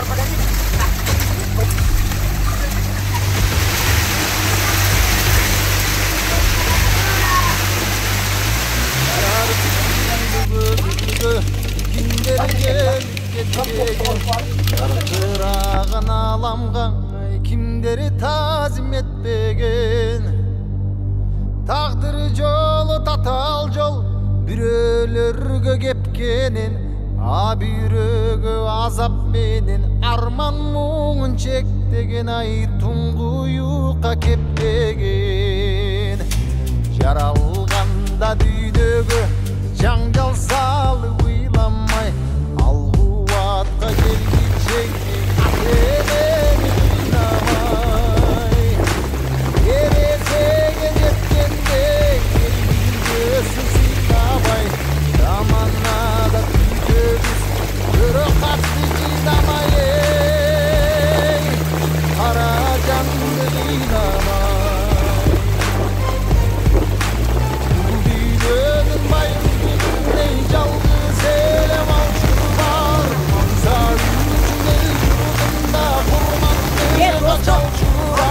Yarqırağın alamga kimderi tazim etpegen. Taqdiri jolu tatal jol bирөөлөргө кепкенин, бирөөгө азап менен арман муңун чектеген ай туңгуюкка кеппеген. Жаралганда дүйнөгө жаңжал салып ыйламай, ал кубатка келгиче сени кыйнамай. Эресеге жеткенде элиңдөсүн сыйнабай, заманада күйдөбүз көрө катты жыйнамай, кара жанды кыйнамай. Бул дүйнөнүн байындыгындай жалгыз эле малчы бар, мансабын эл журтунда курманды качалчу бар.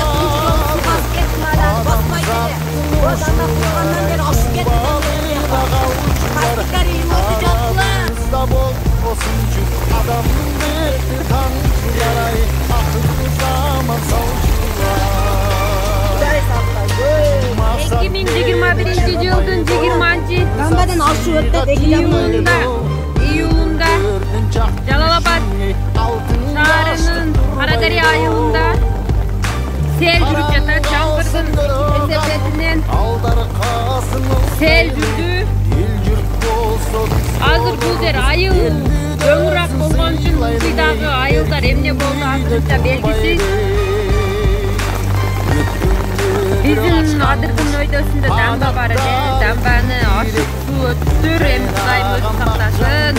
İyulunda Jalalabad şahrının Karadere ayılında sel жүрүп жатат. Жаңгырдын эсепетинен сел жүрдү. Азыр бул жер айыл өңүрак болгон үчүн кыйдагы айылдар эмне болду азырынча белгисиз. Биздин адырдын өйдөсүндө дамба бар эле. Дамбаны ашык суу өттүр, эми Кудайым өзү сактасын.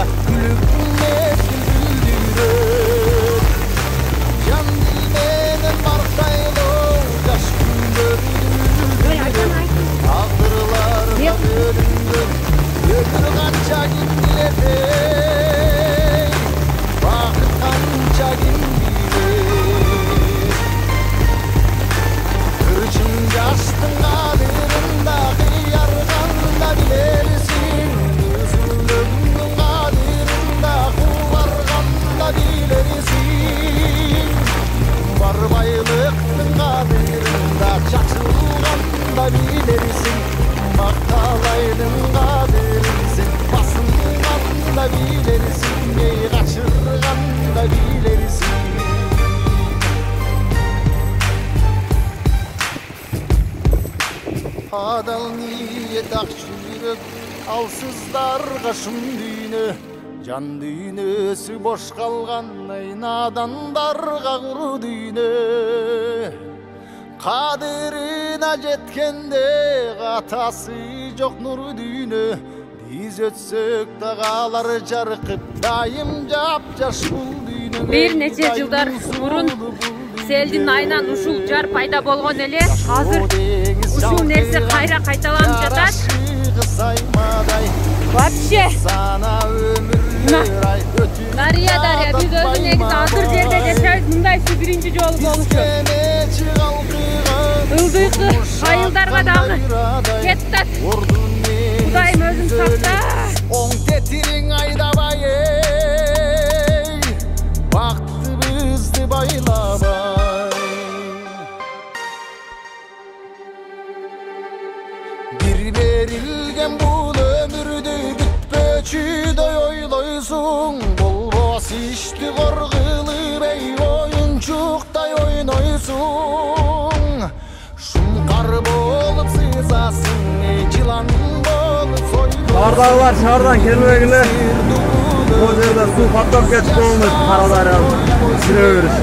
Adal niyet akçürük, alsızlarga şum düğünü, can düğünüsü boş kalgan nadandarga kuru düğünü. Kaderine jetkende katası yok nuru düğünü, biz ötsök dağalar jarkıp dayım japjaş bul düğünü. Bir neçe жылдар мурун селдин айынан ушул жар пайда болгон эле. Азыр ушул нерсе кайра кайталанып жатат. Вообще Дария, биз өзү негизи азыр жерде жашайбыз, мындай суу биринчи жолу болушу. Ылдыйкы айылдарга дагы кеттат. Кудайым өзүң сакта. Оң тетириң айдабай, бактыбызды байлабай. Bir verilgen bul ömürde bitpöçüday oylойсуң, болбос ишти коргылып ey oyunçukday ойнойсуң. Шумкар болуп сызасың, жылан болуп сойлойсуң. Шаардагылар шаардан келбегиле. Бул жерде суу каттап кетип болмойт, Карадарияны сүрө бериш.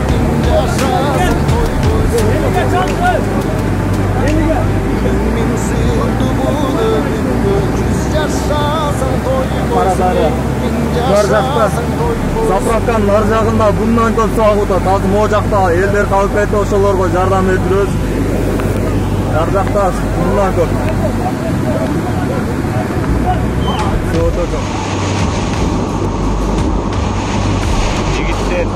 Карадария нар жакта, заправканын нар жагында bundan көп суу агып атат. Азыр могу жакта элдер калып кетти, ошолорго жардам беребиз. Нар жакта bundan көп. Жигиттер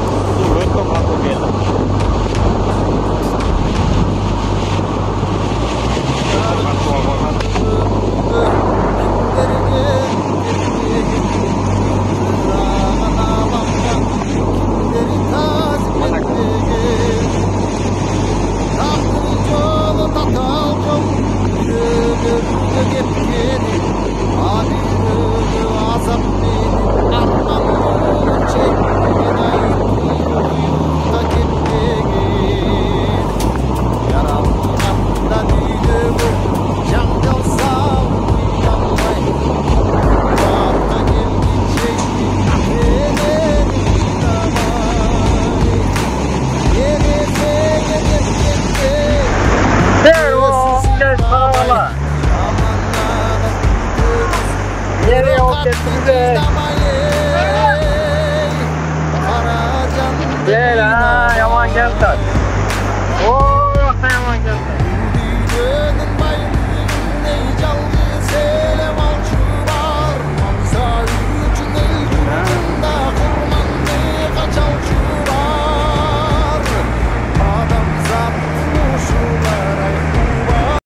Кентай. О